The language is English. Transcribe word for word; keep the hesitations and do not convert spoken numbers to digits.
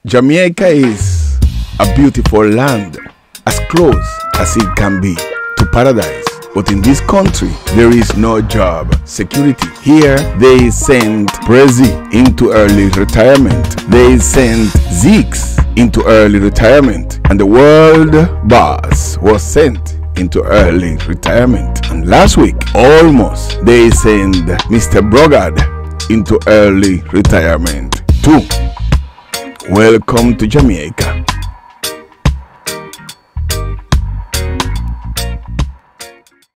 Jamaica is a beautiful land, as close as it can be to paradise. But in this country, there is no job security. Here, they sent Prezi into early retirement. They sent Zeeks into early retirement. And the world boss was sent into early retirement. And last week, almost, they sent Mister Brogard into early retirement too. Welcome to Jamaica.